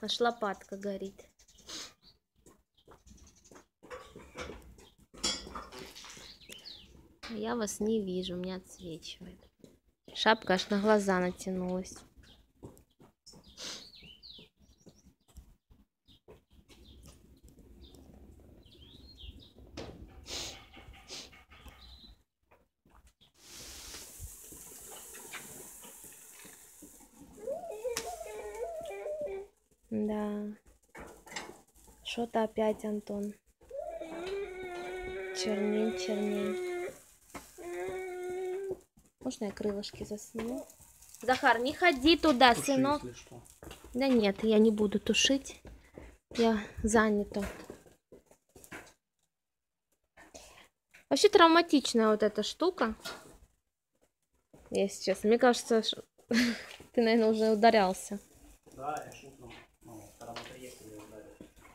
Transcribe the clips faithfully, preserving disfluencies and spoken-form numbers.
Аж лопатка горит. Я вас не вижу, меня отсвечивает. Шапка аж на глаза натянулась. Да. Что-то опять, Антон. Черней, черней. Можно я крылышки засну? Захар, не ходи туда, Туши, сынок. Да нет, я не буду тушить. Я занята. Вообще травматичная вот эта штука. Если честно. Мне кажется, что... ты, наверное, уже ударялся. Да, я шутно. Ну, когда мы приехали, ударил.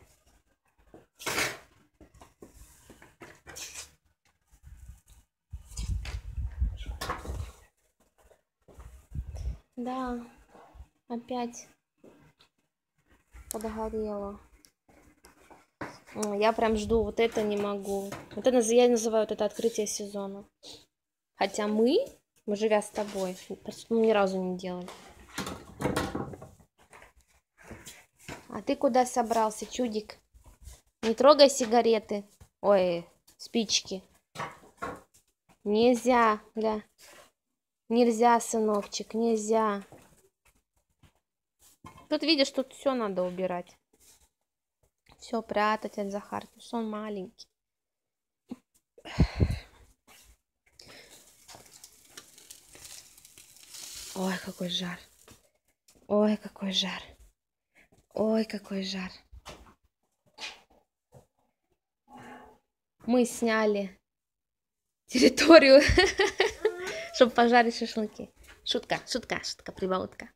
Да, опять подгорело. Я прям жду, вот это не могу. Вот это я называю вот это открытие сезона. Хотя мы, мы живя с тобой, ну, ни разу не делали. А ты куда собрался, чудик? Не трогай сигареты. Ой, спички. Нельзя, да. Нельзя, сыночек, нельзя. Тут видишь, тут все надо убирать. Все прятать от Захарки, что он маленький. Ой, какой жар. Ой, какой жар. Ой, какой жар. Мы сняли территорию, чтобы пожарить шашлыки. Шутка, шутка, шутка, прибаутка.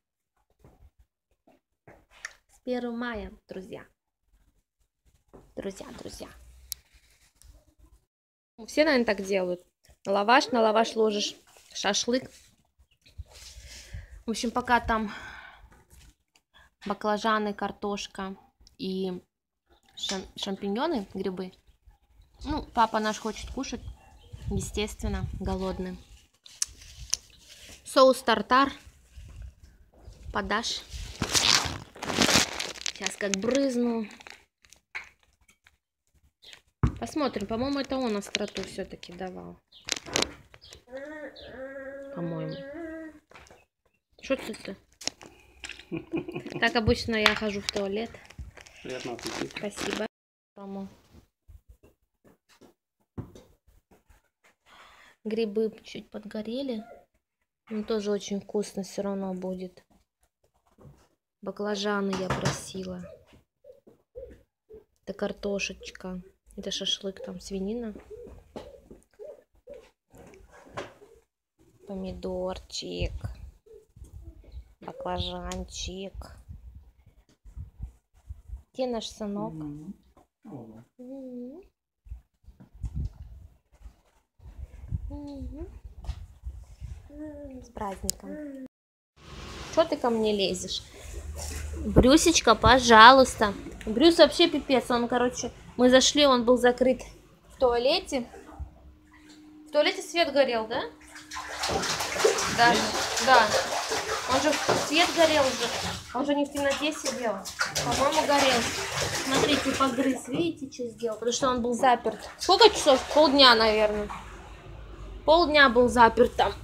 С первого мая, друзья. Друзья, друзья. Все, наверное, так делают. Лаваш, на лаваш ложишь шашлык. В общем, пока там баклажаны, картошка и шам шампиньоны, грибы. Ну, папа наш хочет кушать, естественно, голодный. Соус тартар подашь. Сейчас как брызну. Посмотрим, по-моему, это он остроту все-таки давал. По-моему. Что это? Так обычно я хожу в туалет. Приятного аппетита. Спасибо. Мама. Грибы чуть подгорели. Но тоже очень вкусно все равно будет. Баклажаны я просила. Это картошечка. Это шашлык, там свинина. Помидорчик. Баклажанчик. Где наш сынок? Mm-hmm. Oh. Mm-hmm. Mm-hmm. С праздником. Что ты ко мне лезешь? Брюсечка, пожалуйста. Брюс вообще пипец. Он, короче, мы зашли, он был закрыт в туалете. В туалете свет горел, да? Да, да. Он же свет горел уже. Он же не в темноте сидел. По-моему, горел. Смотрите, погрыз. Видите, что сделал? Потому что он был заперт. Сколько часов? Полдня, наверное. Полдня был заперт там.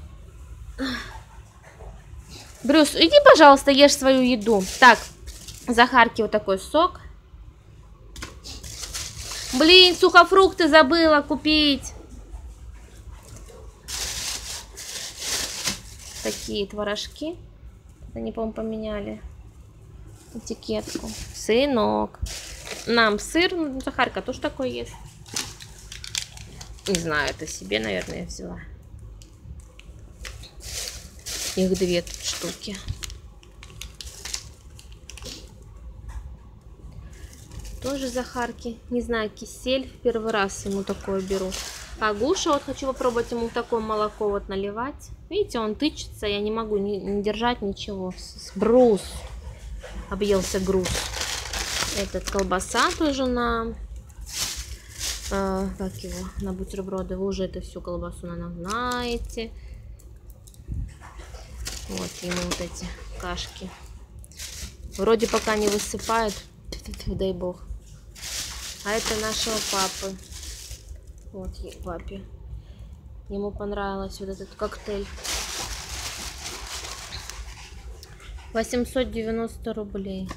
Брюс, иди, пожалуйста, ешь свою еду. Так, Захарке вот такой сок. Блин, сухофрукты забыла купить. Такие творожки. Они, по-моему, поменяли этикетку. Сынок. Нам сыр. Ну, Захарка тоже такой есть. Не знаю, это себе, наверное, я взяла. Их две штуки. Тоже Захарки. Не знаю, кисель. В первый раз ему такое беру. А Гуша, вот хочу попробовать ему такое молоко вот наливать. Видите, он тычется, я не могу не, не держать ничего. Брус. Объелся груз. Этот колбаса тоже на, э, как его, на бутерброды. Вы уже это всю колбасу, наверное, знаете. Вот ему вот эти кашки. Вроде пока не высыпают, дай бог. А это нашего папы. Вот папе. Ему понравился вот этот коктейль. восемьсот девяносто рублей.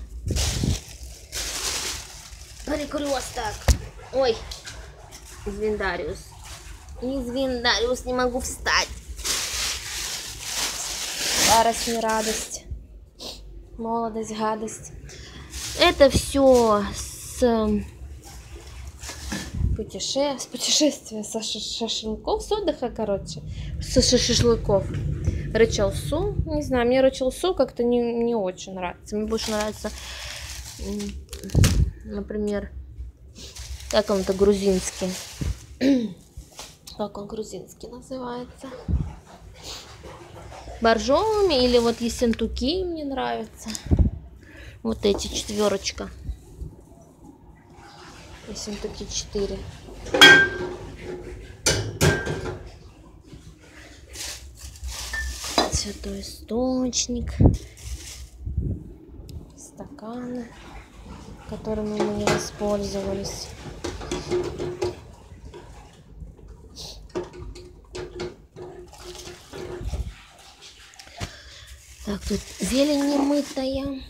Перекресток. Ой, Извиндариус. Извиндариус, не могу встать. Старость не радость. Молодость, гадость. Это все с путеше... с путешествия, со шашлыков, с отдыха, короче. Со шашлыков. Рычалсу. Не знаю, мне рычалсу как-то не, не очень нравится. Мне больше нравится, например, как он-то грузинский. Как он грузинский называется? Боржоми или вот ессентуки мне нравятся. Вот эти четверочка. Ессентуки четыре. Святой источник. Стаканы, которыми мы не воспользовались. Так, тут зелень немытая.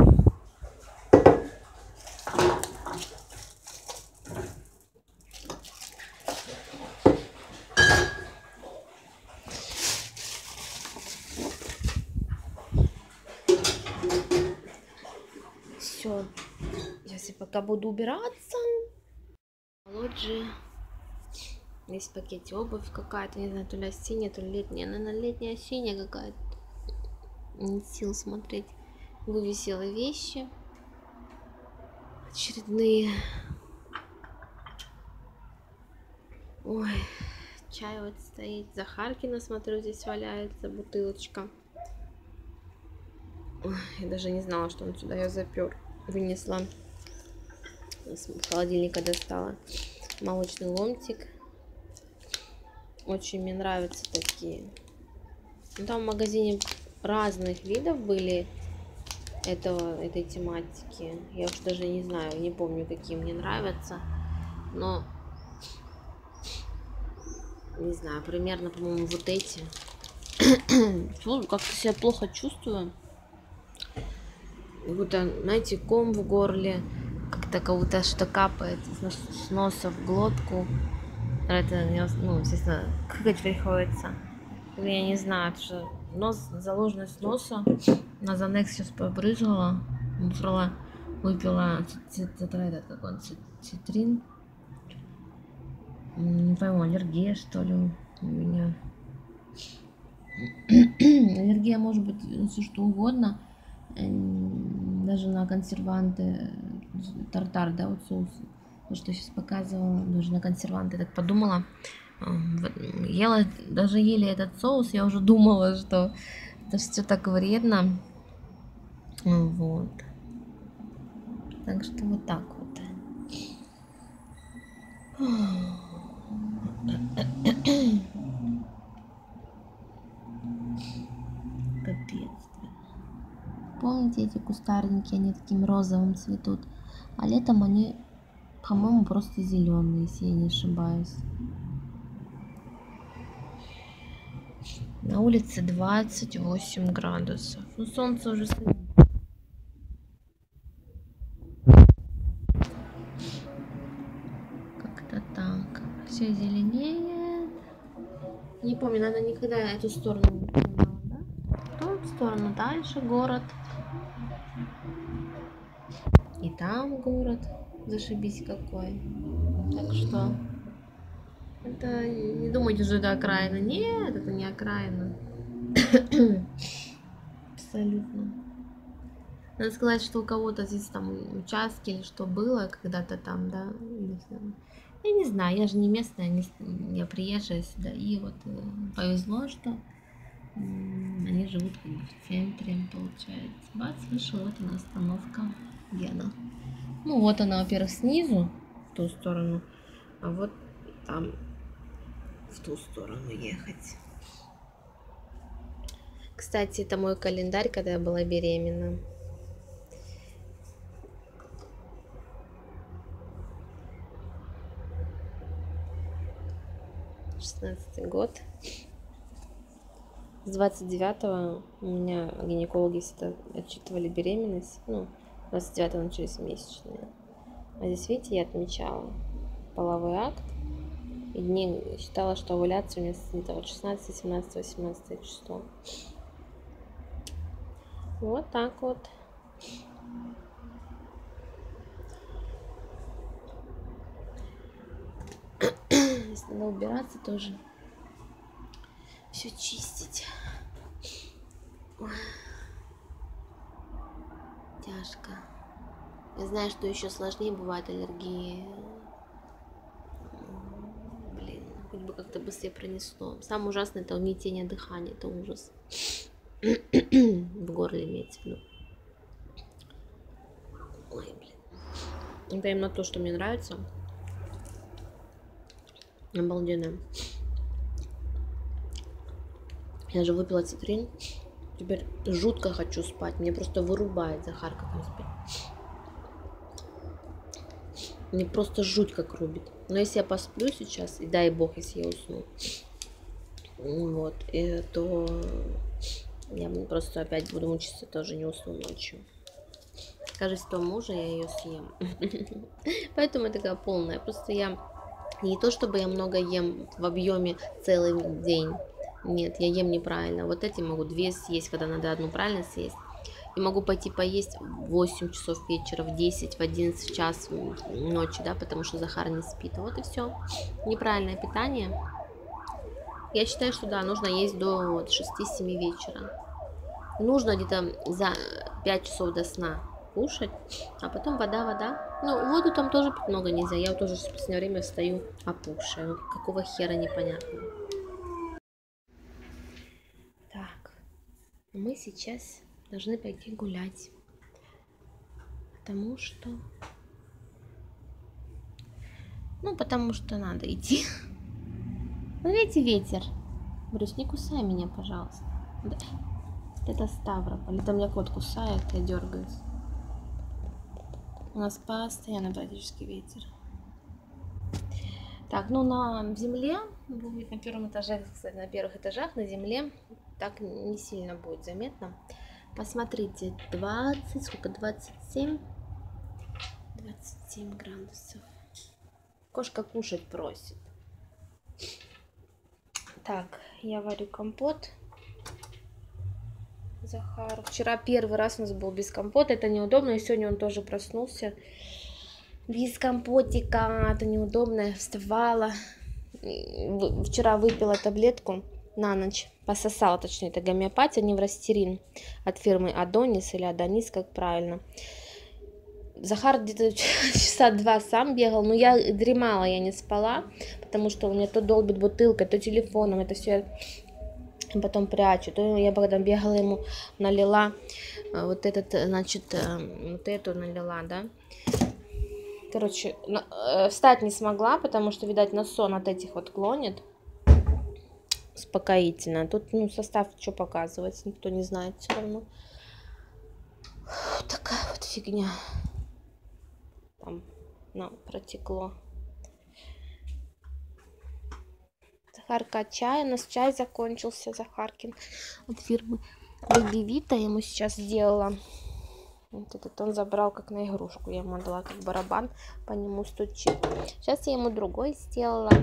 Все, сейчас я пока буду убираться. Лоджи. Здесь в пакете обувь какая-то, не знаю, то ли осенняя, то ли летняя. Наверное, летняя, осенняя какая-то. Нет сил смотреть. Вывесила вещи очередные. Ой, чай вот стоит. Захаркина, смотрю, здесь валяется бутылочка. Ой, я даже не знала, что он сюда ее запер. Вынесла. С холодильника достала молочный ломтик. Очень мне нравятся такие. Там в магазине разных видов были этого, этой тематики. Я уж даже не знаю, не помню, какие мне нравятся. Но, не знаю, примерно, по-моему, вот эти. Как-то себя плохо чувствую. Будто, знаете, ком в горле. Как-то кого-то что капает с носа в глотку. Это, ну, естественно, какать приходится. Я не знаю, что нос, заложенность носа. На Занекс сейчас побрызгала. Муфрала, выпила этот, как он, цитрин. Не пойму, аллергия, что ли, у меня. Аллергия может быть все что угодно. Даже на консерванты, тартар, да, вот соус. То, что я сейчас показывала, даже на консерванты, так подумала. Ела, даже ели этот соус, я уже думала, что это все так вредно. Вот. Так что вот так вот. Капец. Помните эти кустарники, они таким розовым цветут, а летом они, по-моему, просто зеленые, если я не ошибаюсь. На улице двадцать восемь градусов. Ну, солнце уже стоит. Как-то так. Все зеленеет. Не помню, надо никогда эту сторону не понимала, да? В ту сторону дальше город. И там город. Зашибись какой. Так что... Это, не думайте, что это окраина. Нет, это не окраина. Абсолютно. Надо сказать, что у кого-то здесь там участки или что было когда-то там, да. Я не знаю, я же не местная, не, я приезжая сюда. И вот повезло, что Они живут как бы в центре, получается. Бац, вышел, вот она остановка Гена. Ну вот она, во-первых, снизу, в ту сторону, а вот там в ту сторону ехать. Кстати, это мой календарь, когда я была беременна. шестнадцатый год. С двадцать девятого у меня гинекологи всегда отчитывали беременность. Ну, двадцать девятого начались месячные. А здесь, видите, я отмечала половой акт. И дни считала, что овуляция у меня где-то вот шестнадцатое, семнадцатое, восемнадцатое число. Вот так вот. Если надо убираться тоже. Все чистить. Ой. Тяжко. Я знаю, что еще сложнее бывает аллергии. Блин, хоть бы как-то быстрее пронесло. Самое ужасное — это угнетение дыхания. Это ужас. В горле имеется в виду. Ой, блин. Это именно то, что мне нравится. Обалденно. Я же выпила цитрин. Теперь жутко хочу спать. Мне просто вырубает Захарка там спит. Мне просто жуть как рубит. Но если я посплю сейчас, и дай бог, если я усну, вот, и, то я просто опять буду мучиться, тоже не усну ночью. Кажется, то мужа я ее съем. Поэтому я такая полная. Просто я не то, чтобы я много ем в объеме целый день. Нет, я ем неправильно. Вот эти могу две съесть, когда надо одну правильно съесть. И могу пойти поесть в восемь часов вечера, в десять, в одиннадцать, в час ночи, да, потому что Захар не спит. Вот и все. Неправильное питание. Я считаю, что да, нужно есть до вот, шести-семи вечера. Нужно где-то за пять часов до сна кушать, а потом вода, вода. Ну, воду там тоже пить много нельзя. Я вот тоже в последнее время встаю опухшая. Ну, какого хера, непонятно. Так, мы сейчас должны пойти гулять. Потому что... Ну, потому что надо идти. Ну, видите, ветер. Брюс, не кусай меня, пожалуйста. Да. Это Ставрополь. Это меня кот кусает, я дергаюсь. У нас постоянно практически ветер. Так, ну на земле, будет на первом этаже, кстати, на первых этажах, на земле так не сильно будет заметно. Посмотрите, двадцать, сколько, двадцать семь? двадцать семь градусов. Кошка кушать просит. Так, я варю компот. Захар. Вчера первый раз у нас был без компота. Это неудобно. И сегодня он тоже проснулся без компотика. Это неудобно. Вставала. Вчера выпила таблетку на ночь. Пососала, точнее, это гомеопатия, неврастерин от фирмы Адонис или Адонис, как правильно. Захар где-то часа два сам бегал, но я дремала, я не спала, потому что у меня то долбит бутылкой, то телефоном, это все я потом прячу. То я потом бегала ему, налила вот этот, значит, вот эту налила, да. Короче, встать не смогла, потому что, видать, на сон от этих вот клонит. Успокоительно. Тут, ну, состав что показывать, никто не знает все равно. Вот такая вот фигня. Там, ну, протекло. Захарка чай. У нас чай закончился, Захаркин. От фирмы Baby Vita. Я ему сейчас сделала. Вот этот он забрал как на игрушку. Я ему отдала как барабан. По нему стучит. Сейчас я ему другой сделала.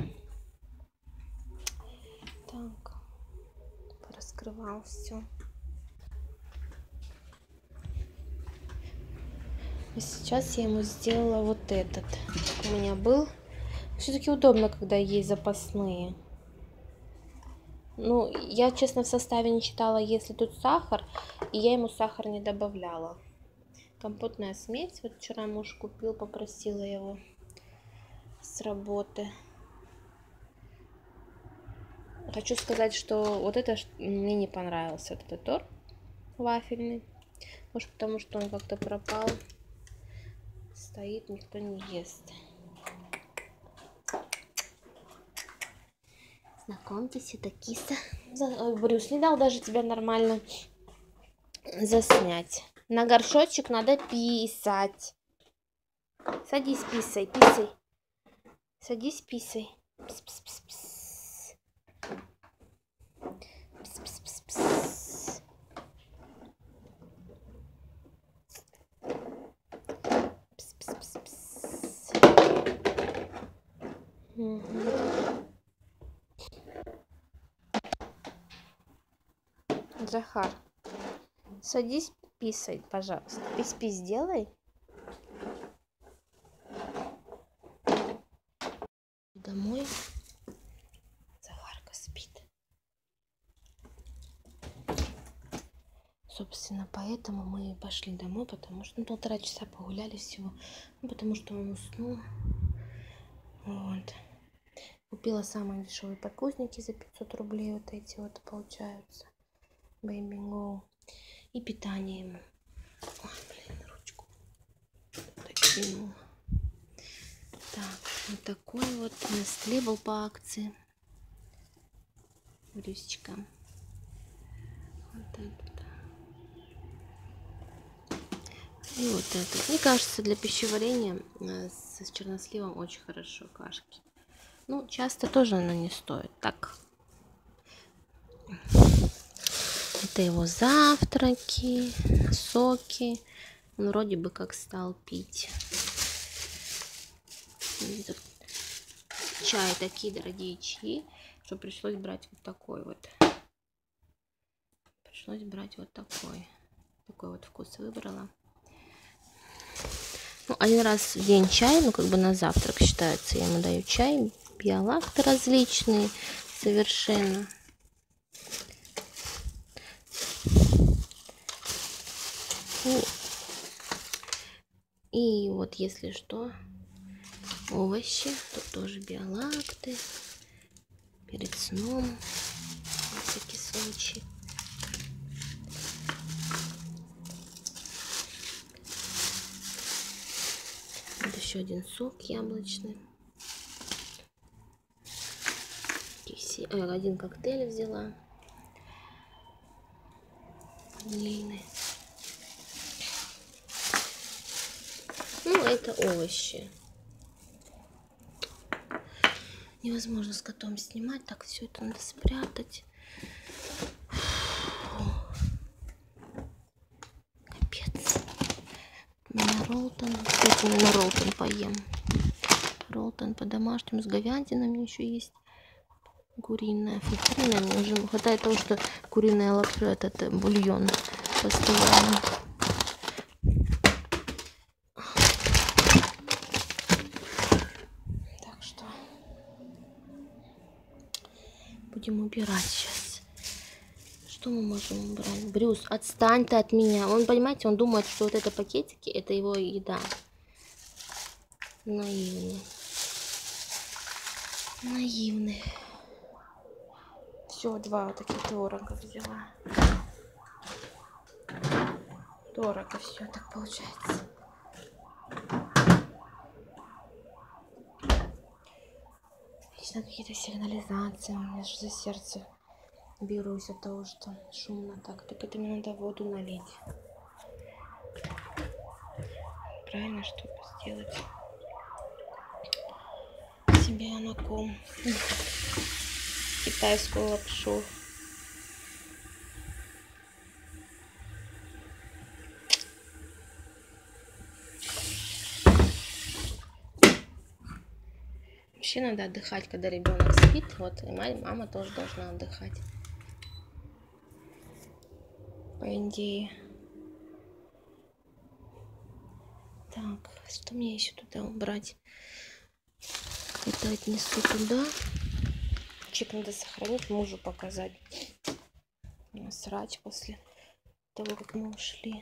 Так. Раскрывал все. И сейчас я ему сделала вот этот. У меня был. Все-таки удобно, когда есть запасные. Ну, я, честно, в составе не читала, если тут сахар. И я ему сахар не добавляла. Компотная смесь. Вот вчера муж купил, попросила его с работы. Хочу сказать, что вот это мне не понравился, вот этот торт вафельный. Может, потому что он как-то пропал. Стоит, никто не ест. Знакомьтесь, это киса. Ой, Брюс, не дал даже тебя нормально заснять. На горшочек надо писать. Садись, писай, писай. Садись, писай. Пс-пс-пс-пс. Пс-пс-пс-пс. Пс-пс-пс-пс. Угу. Захар, садись, писай, пожалуйста. Пись-пись сделай. Домой. Захарка спит. Собственно, поэтому мы пошли домой, потому что ну, полтора часа погуляли всего. Ну, потому что он уснул. Вот. Купила самые дешевые подгузники за пятьсот рублей. Вот эти вот получаются. Baby Go. И питание ему. Ой, блин, ручку. Докинула. Так, вот такой вот Nestlé был по акции. Брюсечка. Вот этот. И вот этот. Мне кажется, для пищеварения с черносливом очень хорошо кашки. Ну, часто тоже она не стоит. Так. Это его завтраки, соки. Он вроде бы как стал пить. Чай, такие дорогие чаи, что пришлось брать вот такой вот. Пришлось брать вот такой. Такой вот вкус выбрала. Ну, один раз в день чай, ну, как бы на завтрак считается. Я ему даю чай, биолакты различные совершенно. И, и вот если что, овощи, тут тоже биолакты, перед сном, на всякий случай. Вот еще один сок яблочный. Один коктейль взяла. Ванильный. Ну, это овощи. Невозможно с котом снимать. Так, все это надо спрятать. Капец. У меня роллтон. Кстати, на роллтон поем. Роллтон по-домашнему с говядинами еще есть. Куриная, фуфриная. Мне уже хватает того, что куриная лапша, этот бульон постоянно. Так что будем убирать сейчас. Что мы можем убрать? Брюс, отстань ты от меня. Он, понимаете, он думает, что вот это пакетики, это его еда. Наивный. Наивный. Все, два вот таких творога взяла. Дорого все так получается. Вечно какие-то сигнализации. У меня же за сердце берусь от того, что шумно так. Так это мне надо воду налить. Правильно, чтобы сделать себе на ком китайскую лапшу. Вообще надо отдыхать, когда ребенок спит. Вот и мама тоже должна отдыхать. По идее. Так, что мне еще туда убрать? Это отнесу туда. Чек надо сохранить, мужу показать. Насрать после того, как мы ушли.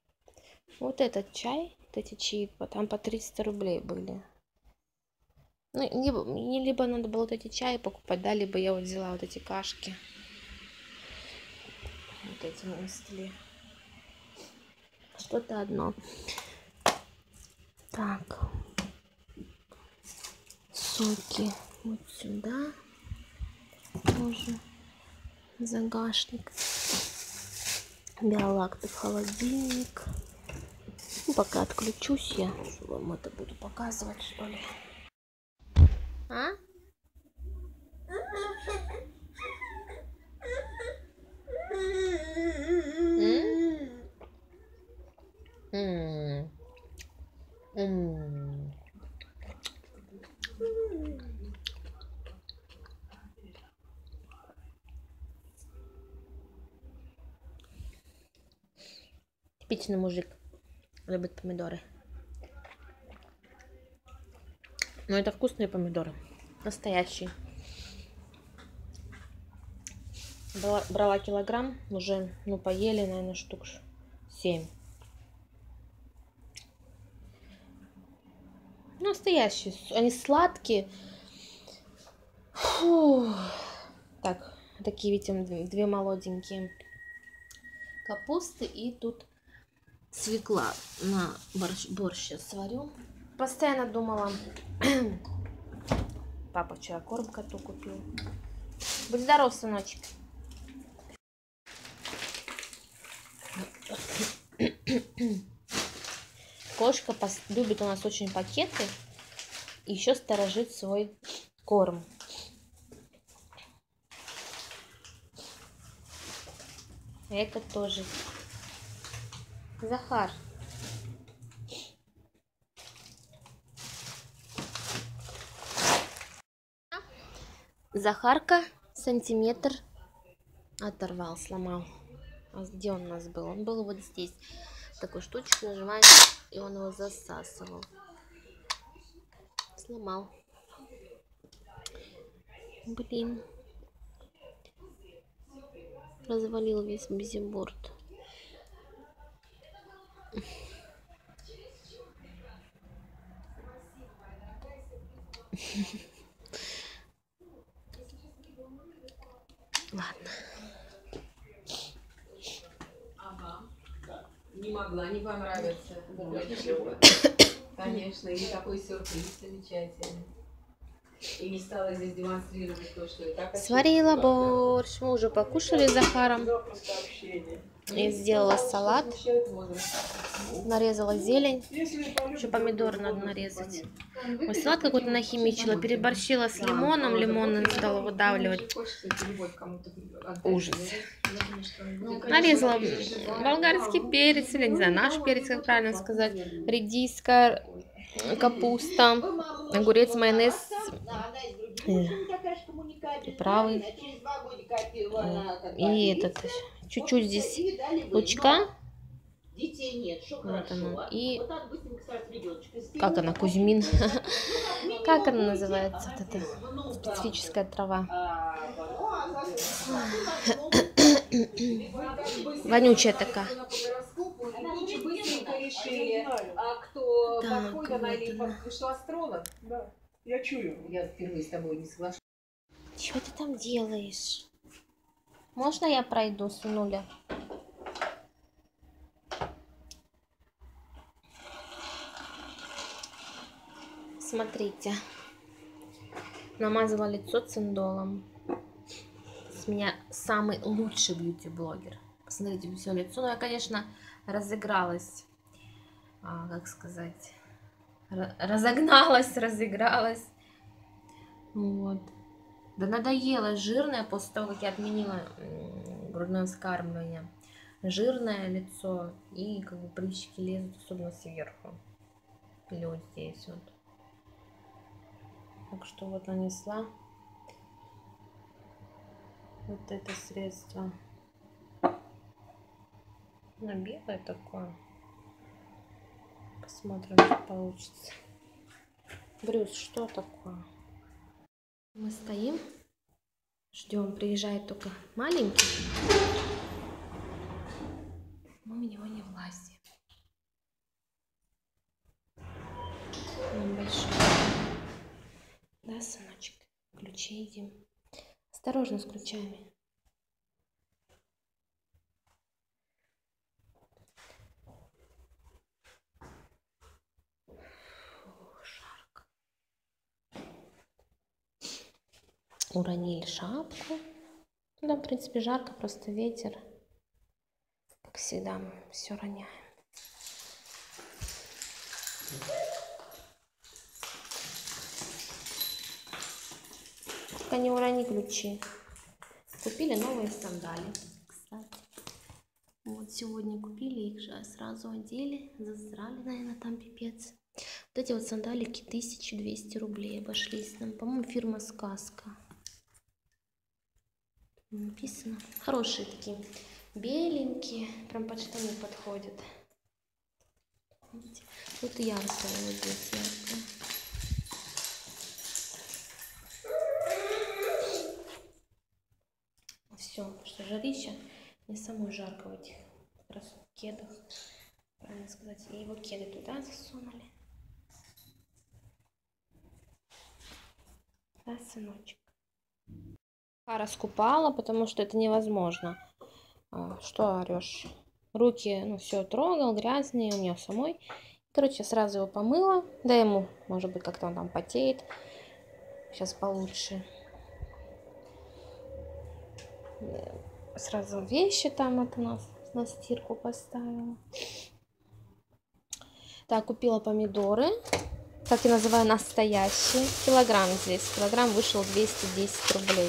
Вот этот чай, вот эти чаи, там по триста рублей были. Ну, либо, мне либо надо было вот эти чаи покупать, да, либо я вот взяла вот эти кашки. Вот эти на столе. Что-то одно. Так. Соки вот сюда. Тоже загашник. Биолакты в холодильник. Ну, пока отключусь я, что вам это буду показывать, что ли. А? М? М. М. Типичный мужик. Любит помидоры. Но это вкусные помидоры. Настоящие. Брала, брала килограмм. Уже, ну, поели, наверное, штук семь. Настоящие. Они сладкие. Фу. Так, такие, видите, две молоденькие капусты. И тут свекла на борщ, борщ сейчас сварю. Постоянно думала, папа вчера корм коту купил. Будь здоров, сыночек. Кошка любит у нас очень пакеты и еще сторожит свой корм. Это тоже. Захар. Захарка сантиметр оторвал, сломал. А где он у нас был? Он был вот здесь. Такую штучку нажимаем, и он его засасывал. Сломал. Блин. Развалил весь бизиборд. Ладно. Ага. Не могла не понравиться. Конечно, и такой сюрприз замечательный. И не стала здесь демонстрировать то, что и так. Сварила борщ. Мы уже покушали с Захаром. Я сделала салат. Нарезала зелень. Еще помидоры надо нарезать. Ой, салат какой-то нахимичила. Переборщила с лимоном. Лимон стала выдавливать. Ужас. Нарезала болгарский перец. Или, не знаю, наш перец, как правильно сказать. Редиска, капуста, огурец, майонез, приправы. И этот, чуть-чуть здесь лучка. Вот она. И как она, кузьмин. Как она называется? Вот эта специфическая трава. Вонючая такая. Так, вот она. Да, я чую. Я впервые с тобой не соглашусь. Что ты там делаешь? Можно я пройду с нуля? Смотрите. Намазала лицо циндолом. С меня самый лучший бьюти-блогер. Посмотрите, все лицо. Ну, я, конечно, разыгралась. А, как сказать? Разогналась, разыгралась. Вот. Да надоело. Жирное после того, как я отменила грудное вскармливание. Жирное лицо. И как бы прыщики лезут, особенно сверху. Или вот здесь вот. Так что вот нанесла вот это средство. Ну, белое такое. Посмотрим, что получится. Брюс, что такое? Мы стоим, ждем, приезжает только маленький. Мы в него не влазим. Он большой. короче, едем. Осторожно с ключами. Жарко. Уронили шапку. Да, в принципе, жарко, просто ветер. Как всегда, мы все роняем. Только не урони ключи. Купили новые сандали, кстати. Вот сегодня купили их же, сразу одели. Засрали, наверное, там пипец. Вот эти вот сандалики тысяча двести рублей обошлись нам. По-моему, фирма Сказка. Написано. Хорошие такие. Беленькие. Прям под штаны подходят. Видите? Тут яркое, вот здесь яркое. Все, потому что жарища. Мне самой жарко в этих как раз кедах. Правильно сказать. И его кеды туда засунули. Да, сыночек. Раскупала, потому что это невозможно. А, что орешь? Руки, ну, все трогал, грязные, у меня самой. Короче, сразу его помыла. Да ему, может быть, как-то он там потеет. Сейчас получше. Сразу вещи там от нас на стирку поставила. Так, купила помидоры. Как я называю, настоящие. Килограмм здесь. Килограмм вышел двести десять рублей.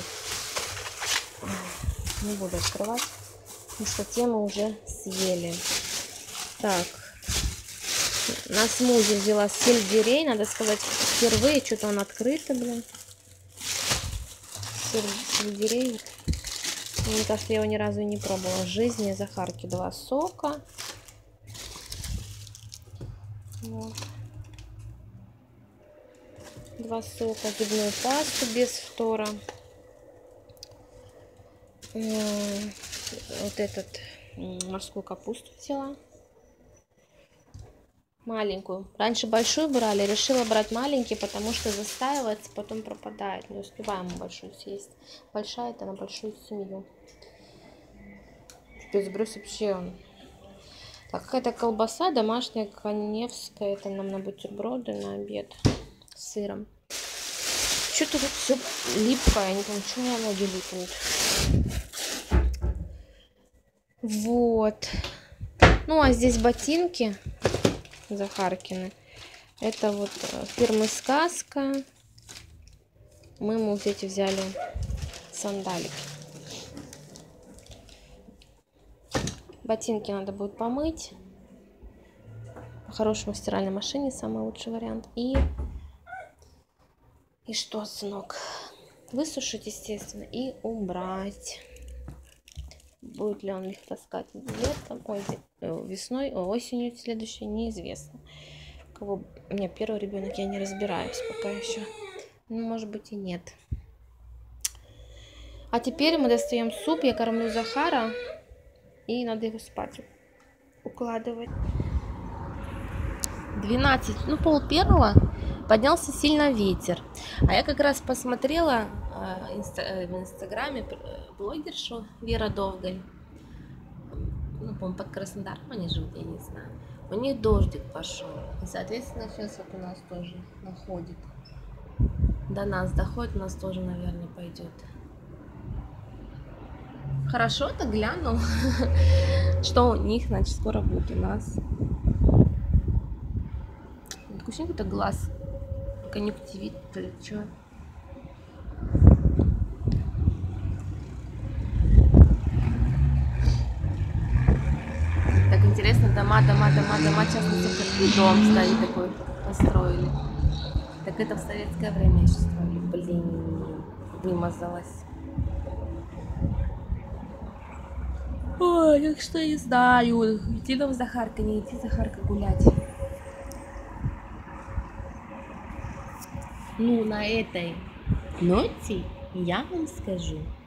Не буду открывать, потому что те мы уже съели. Так. На смузи взяла сельдерей. Надо сказать, впервые. Что-то он открытый, блин. Сельдерей. Мне кажется, я его ни разу не пробовала в жизни. Захарки два сока. Вот. Два сока, зубную пасту без фтора. Вот этот морскую капусту взяла. Маленькую. Раньше большую брали, решила брать маленький, потому что застаивается, потом пропадает. Не успеваем большую съесть. Большая это на большую семью. Без Брюс вообще он. Так, какая-то колбаса домашняя, каневская. Это нам на бутерброды на обед с сыром. Что-то тут все липкое. Я не помню, что у меня ноги липнут. Вот. Ну, а здесь ботинки Захаркины. Это вот фирмы Сказка. Мы ему вот эти взяли сандалики. Ботинки надо будет помыть. По-хорошему в стиральной машине самый лучший вариант. И, и что, сынок? Высушить, естественно, и убрать. Будет ли он их таскать летом, ой, весной, осенью следующей, неизвестно. У кого... У меня первый ребенок, я не разбираюсь пока еще. Ну, может быть, и нет. А теперь мы достаем суп. Я кормлю Захара. И надо его спать укладывать. двенадцать, ну пол первого поднялся сильно ветер. А я как раз посмотрела э, инста, э, в инстаграме блогершу Вера Довгаль. Ну, по-моему, под Краснодаром они живут, я не знаю. У них дождик пошел. И, соответственно, сейчас вот у нас тоже находит. До нас доходит, у нас тоже, наверное, пойдет. Хорошо, так глянул, что у них, значит, скоро будет у нас. Такой какой-то глаз, конъюнктивит, или что. Так интересно, дома, дома, дома, дома, часто дом стоит такой, построили. Так это в советское время еще строили. Блин, вымазалась. Ой, так что я знаю. Иди нам Захарка, не иди Захарка гулять. Ну, на этой ноте я вам скажу,